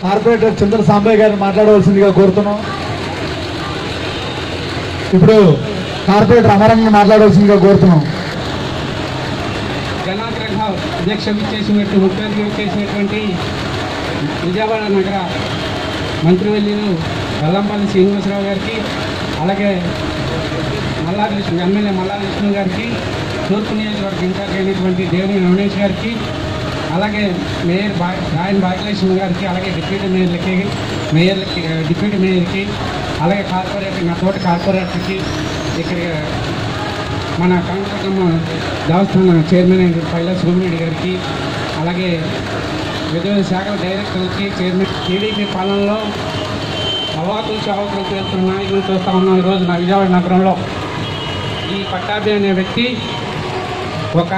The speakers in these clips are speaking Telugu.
కార్పొరేటర్ చంద్ర సాంబయ్య గారిని మాట్లాడవలసిందిగా కోరుతున్నాం. ఇప్పుడు కార్పొరేటర్ అమరంగా మాట్లాడవలసిందిగా కోరుతున్నాం. జనాగ్రహ అధ్యక్ష చేసినట్టు ముఖ్య అతిథి చేసినటువంటి విజయవాడ నగర మంత్రివర్యులు వెల్లంపల్లి శ్రీనివాసరావు గారికి, అలాగే ఎమ్మెల్యే మల్లాది విష్ణు గారికి, తూర్పు నియోజకవర్గ ఇన్ఛార్జ్ అయినటువంటి దేవిని రమణేష్ గారికి, అలాగే మేయర్ రాయన్ భాగ్యలక్ష్మి గారికి, అలాగే డిప్యూటీ మేయర్కి, అలాగే కార్పొరేటర్ నా తోటి కార్పొరేటర్కి, ఇక్కడ మన కాంగ్రెస్ దేవస్థాన చైర్మన్ అయిన పైలా సుబ్రహ్మణ్య గారికి, అలాగే వివిధ శాఖల డైరెక్టర్లకి, చైర్మన్ టీడీపీ పాలనలో అవాకులు చావకులు పేరుతున్న నాయకులు చూస్తూ ఉన్నాం. ఈరోజు నా విజయవాడ నగరంలో ఈ పట్టాభి అనే వ్యక్తి ఒక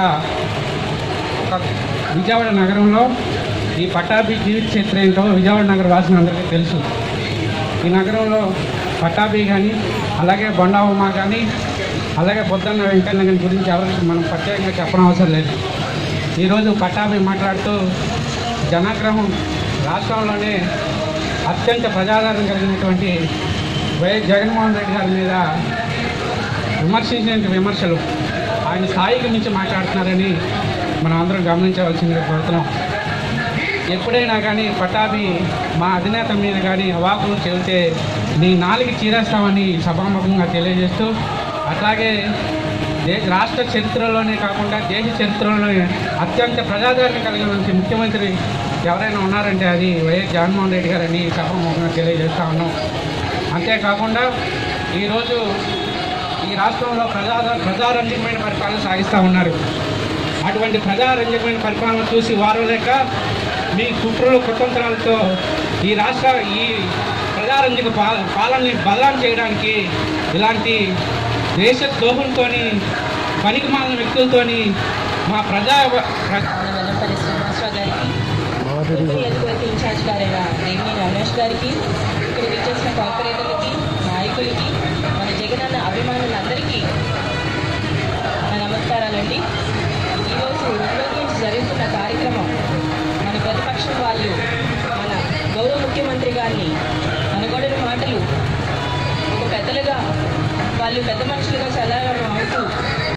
విజయవాడ నగరంలో ఈ పట్టాభి జీవిత చరిత్ర ఏంటో విజయవాడ నగర వాసులందరికీ తెలుసు. ఈ నగరంలో పట్టాభి కానీ, అలాగే బొండావమ్మ కానీ, అలాగే పొద్దున్న వెంకన్న గారి గురించి ఎవరికి మనం ప్రత్యేకంగా చెప్పడం అవసరం లేదు. ఈరోజు పట్టాభి మాట్లాడుతూ జనాగ్రహం రాష్ట్రంలోనే అత్యంత ప్రజాదరణ కలిగినటువంటి వైఎస్ జగన్మోహన్ రెడ్డి గారి మీద విమర్శించిన విమర్శలు ఆయన స్థాయికి మించి మాట్లాడుతున్నారని మనం అందరం గమనించవలసిందిగా కోరుతున్నాం. ఎప్పుడైనా కానీ పట్టాభి మా అధినేత మీద కానీ అవాకులు చెబితే నీ నాలుగు చీరేస్తామని సభాముఖంగా తెలియజేస్తూ, అట్లాగే రాష్ట్ర చరిత్రలోనే కాకుండా దేశ చరిత్రలోనే అత్యంత ప్రజాదరణ కలిగిన ముఖ్యమంత్రి ఎవరైనా ఉన్నారంటే అది వైఎస్ జగన్మోహన్ రెడ్డి గారని సభాముఖంగా తెలియజేస్తూ ఉన్నాం. అంతేకాకుండా ఈరోజు ఈ రాష్ట్రంలో ప్రజారంజకమైన పరిపాలన సాగిస్తూ ఉన్నారు. అటువంటి ప్రజారంజకమైన పరిపాలన చూసి వారు లేక మీ కుట్రలు కుతంత్రాలతో ఈ ప్రజారంజక పాలనని బదలాం చేయడానికి ఇలాంటి దేశ ద్రోహంతో పనికి మాలిన వ్యక్తులతో మా వెల్లంపల్లి శ్రీనివాసరావు గారికి, నియోజకవర్గ ఇన్ఛార్జ్ గారైన దేవిని రమేష్ గారికి, ఇక్కడ విచ్చేసిన కార్పొరేటర్లకి, నాయకులకి, మన జగనన్న అభిమానులందరికీ నా నమస్కారాలండి. ఈరోజు ఉపయోగించి జరుగుతున్న కార్యక్రమం మన ప్రతిపక్షం వాళ్ళు మన గౌరవ ముఖ్యమంత్రి గారిని అనగొడని మాటలు ఒక పెద్దలుగా వాళ్ళు పెద్ద మనుషులుగా చలామణి అవుతూ